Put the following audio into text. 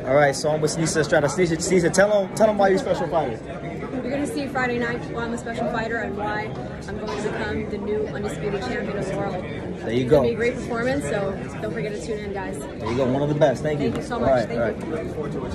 All right, so I'm with Seniesa Estrada. Seniesa, tell them why you're a special fighter. You're going to see Friday night why I'm a special fighter and why I'm going to become the new undisputed champion of the world. There you It's go. going to be a great performance, so don't forget to tune in, guys. There you go, one of the best. Thank you. Thank you so much. All right. Thank you.